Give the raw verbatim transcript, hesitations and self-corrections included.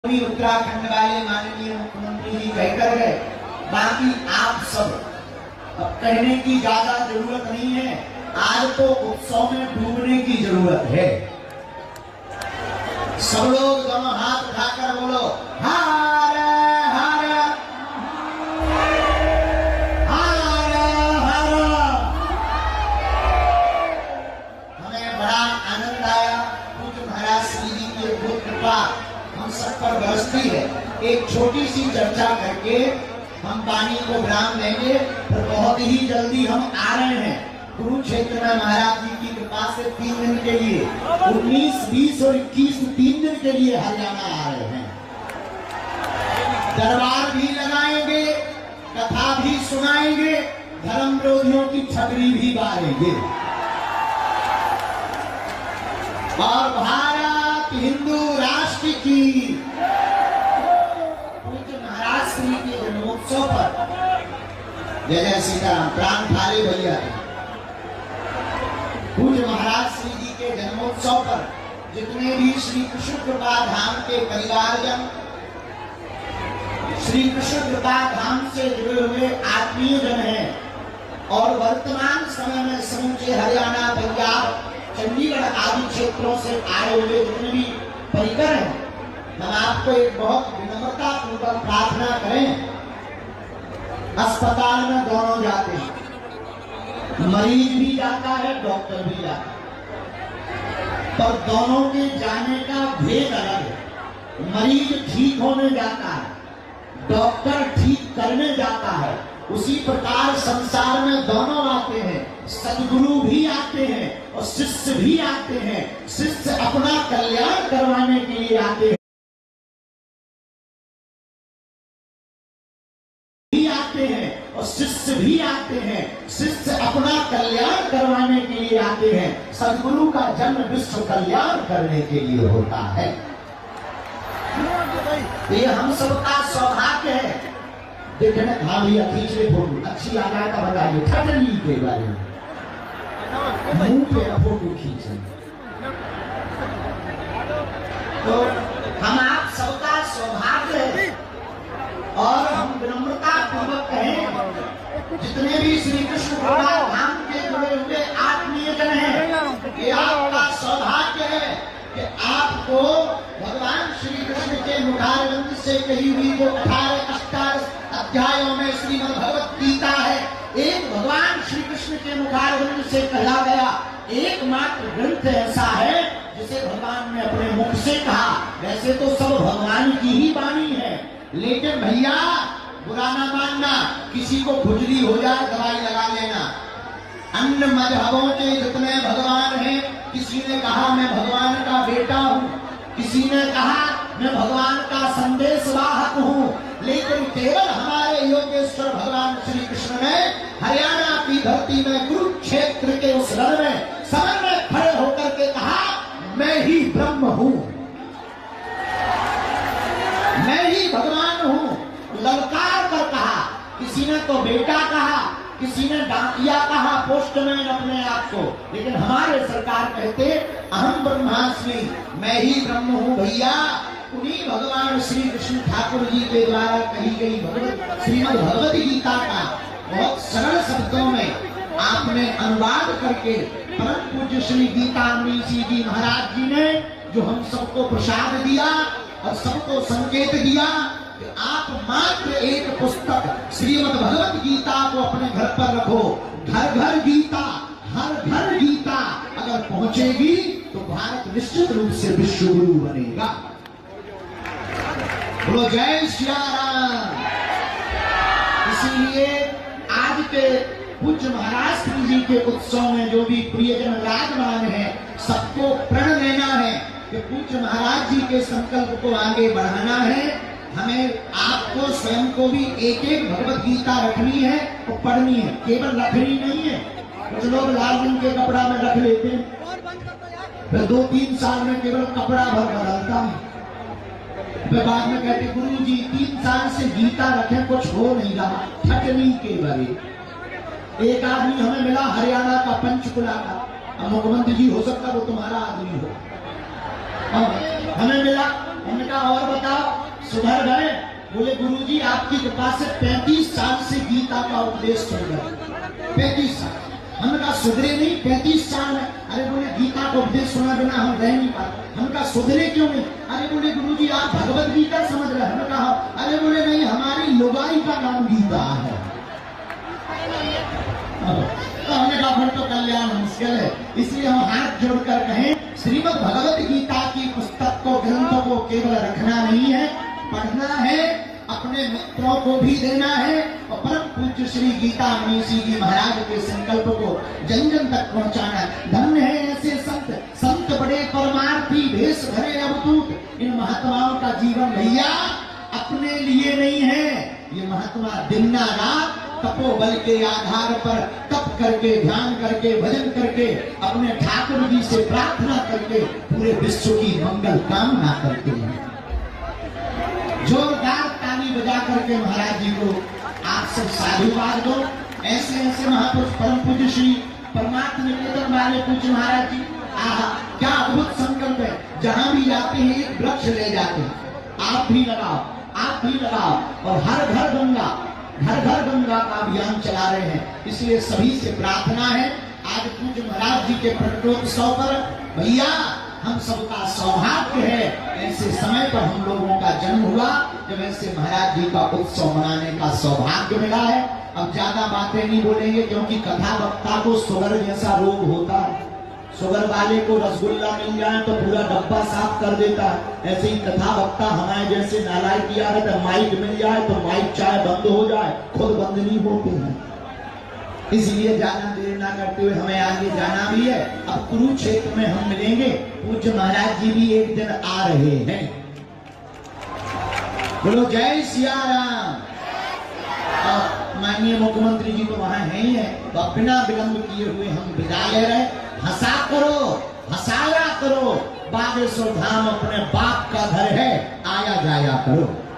उत्तराखंड वाले माननीय मुख्यमंत्री जी कहकर गए, बाकी आप सब अब कहने की ज्यादा जरूरत नहीं है। आज तो उत्सव में डूबने की जरूरत है। सब लोग दोनों हाथ उठाकर बोलो हर हर हर हर। हमें बड़ा आनंद आया। पूज्य महाराज श्री जी की अद्भुत कृपा हम सब पर बरसती है। एक छोटी सी चर्चा करके हम पानी को विराम देंगे, पर बहुत ही जल्दी हम आ रहे हैं कुरुक्षेत्र में महाराज जी की कृपा से तीन दिन के लिए, उन्नीस बीस और इक्कीस तीन दिन के लिए हरियाणा आ रहे हैं। दरबार भी लगाएंगे, कथा भी सुनाएंगे, धर्म विरोधियों की छतरी भी बारेंगे और भारत हिंदू राष्ट्र की पूज्य महाराज श्री के जन्मोत्सव पर जय जय सीताराम प्राण थाले भैया। पूज्य महाराज श्री जी के जन्मोत्सव पर जितने भी श्री कृष्ण कृपा धाम के परिवारजन, श्री कृष्ण कृपा धाम से जुड़े हुए आत्मीय जन हैं और वर्तमान समय में समूचे हरियाणा, पंजाब, चंडीगढ़ आदि क्षेत्रों से आए हुए जितने भी परिकर हैं, हम आपको एक बहुत विनम्रता पूर्वक प्रार्थना करें। अस्पताल में दोनों जाते हैं, मरीज भी जाता है, डॉक्टर भी जाता है, पर दोनों के जाने का भेद अलग है। मरीज ठीक होने जाता है, डॉक्टर ठीक करने जाता है। उसी प्रकार संसार में दोनों आते हैं, सद्गुरु भी आते हैं और शिष्य भी आते हैं। शिष्य अपना कल्याण करवाने के लिए आते हैं भी आते हैं और शिष्य भी आते हैं। शिष्य अपना कल्याण करवाने के लिए आते हैं। सद्गुरु का जन्म विश्व कल्याण करने के लिए होता है। ये हम सबका सौभाग्य है। देखने हाँ भैया खींच ले फोटो, अच्छी आ जाए तो बताइए। ठटली के बारे में मुंह पे फोटो खींचे तो हम आप सबका सौभाग्य है और हम विनम्रता पूर्वक कहें, जितने भी श्री कृष्ण धाम के जुड़े हुए आत्मीय जन हैं, ये आपका सौभाग्य है कि आपको भगवान श्री कृष्ण के मुखारविंद से कही हुई जो अठारह अष्टादश अध्यायों में श्रीमद् भगवत गीता है, एक भगवान श्री कृष्ण के मुखारविंद से कहा गया एकमात्र ग्रंथ ऐसा है जिसे भगवान ने अपने मुख से कहा। वैसे तो सब भगवान की ही वाणी है, लेकिन भैया बुरा ना मानना, किसी को खुजली हो जाए दवाई लगा लेना। अन्य मजहबों के जितने भगवान हैं, किसी ने कहा मैं भगवान का बेटा हूँ, किसी ने कहा मैं भगवान का संदेश वाहक हूँ, लेकिन केवल हमारे योगेश्वर भगवान श्री कृष्ण ने हरियाणा की धरती में कुरुक्षेत्र के उस रण में समर में खड़े होकर के कहा मैं ही ब्रह्म हूँ, मैं ही भगवान हूँ। ललकार कर कहा, किसी ने तो बेटा कहा, किसी ने डाकिया कहा, पोस्टमैन अपने आप को, लेकिन हमारे सरकार कहते अहम ब्रह्मास्मि, मैं ही ब्रह्म हूँ। भैया उन्हीं भगवान श्री कृष्ण ठाकुर जी के द्वारा कही गई भगवत श्रीमद् भगवत गीता का बहुत सरल शब्दों में आपने अनुवाद करके परम पूज्य श्री गीता अमरीशी जी महाराज जी ने जो हम सबको प्रसाद दिया और सबको संकेत दिया कि आप मात्र एक पुस्तक श्रीमद् भगवत गीता को अपने घर पर रखो। घर घर गीता, हर घर गीता अगर पहुंचेगी तो भारत निश्चित रूप से विश्व गुरु बनेगा। बोलो जय श्री राम। इसीलिए आज के पूज्य महाराज श्री जी के उत्सव में जो भी प्रियजन विराजमान है, सबको प्रण लेना है कि पूज्य महाराज जी के संकल्प को आगे बढ़ाना है। हमें आपको स्वयं को भी एक एक भगवत गीता रखनी है और पढ़नी है, केवल रखनी नहीं है। कुछ लोग लाल रंग के कपड़ा में रख लेते हैं, फिर दो तीन साल में केवल कपड़ा भर बदलता है, फिर बाद में कहते गुरु जी तीन साल से गीता रखे कुछ हो नहीं रहा। ठटनी के बारे एक आदमी हमें मिला हरियाणा का, पंचकुला का, मुख्यमंत्री जी हो सकता वो तुम्हारा आदमी हो, हमें मिला हमने कहा और बताओ, सुधर गए? बोले गुरुजी आपकी कृपा से पैंतीस साल से गीता का उपदेश सुन गए। पैंतीस साल। हमने कहा सुधरे नहीं? पैंतीस साल है। अरे बोले गीता का उपदेश सुना बिना हम रह नहीं पाते। हमने कहा सुधरे क्यों नहीं? अरे बोले गुरुजी आप भगवत गीता समझ रहे हैं? हमने कहा अरे बोले नहीं, हमारी लुगाई का नाम गीता है। तो हमने कहा फिर तो कल्याण मुश्किल है। इसलिए हम हाथ जोड़कर कहें, श्रीमद् भगवत गीता की पुस्तक को, ग्रंथों को केवल रखना नहीं है, पढ़ना है, अपने मित्रों को भी देना है और परम पूज्य श्री गीता मुनीसी जी महाराज के संकल्प को जन जन तक पहुंचाना है। धन्य है ऐसे संत, संत बड़े परमार्थी, भेष भरे अवधूत। इन महात्माओं का जीवन भैया अपने लिए नहीं है। ये महात्मा दिन रात तपोबल के आधार पर तप करके, ध्यान करके, भजन करके, अपने ठाकुर जी से प्रार्थना करके पूरे विश्व की मंगल कामना करते हैं। जोरदार ताली बजा करके महाराज जी को आप सब साधुवाद दो। ऐसे ऐसे महापुरुष परम पूज्य श्री परमात्मा निकेतन वाले पूज्य महाराज जी, आहा क्या अद्भुत संकल्प है। जहां भी जाते हैं एक वृक्ष ले जाते हैं। आप भी लगाओ, आप भी लगाओ। और हर घर गंगा, घर घर गंगा का अभियान चला रहे हैं। इसलिए सभी से प्रार्थना है, आज पूज्य महाराज जी के प्रकटोत्सव पर भैया हम सबका सौभाग्य है, ऐसे समय पर हम लोगों का जन्म हुआ जब ऐसे महाराज जी का उत्सव मनाने का सौभाग्य मिला है। अब ज्यादा बातें नहीं बोलेंगे क्योंकि कथा वक्ता को शुगर जैसा रोग होता है। शुगर वाले को रसगुल्ला मिल जाए तो पूरा डब्बा साफ कर देता है। ऐसे ही कथा वक्ता हमारे जैसे नालायक किया रहता है, माइक मिल जाए तो माइक चाहे बंद हो जाए, खुद बंद नहीं होते हैं। इसलिए ज्यादा देर ना करते हुए हमें आगे जाना भी है। अब कुरुक्षेत्र में हम मिलेंगे। पूज्य महाराज जी भी एक दिन आ रहे हैं। बोलो जय सिया राम। और माननीय मुख्यमंत्री जी तो वहां है ही है, तो बिना विलंब किए हुए हम विदा ले रहे। हंसा करो, हंसाया करो, बागेश्वर धाम अपने बाप का घर है, आया जाया करो।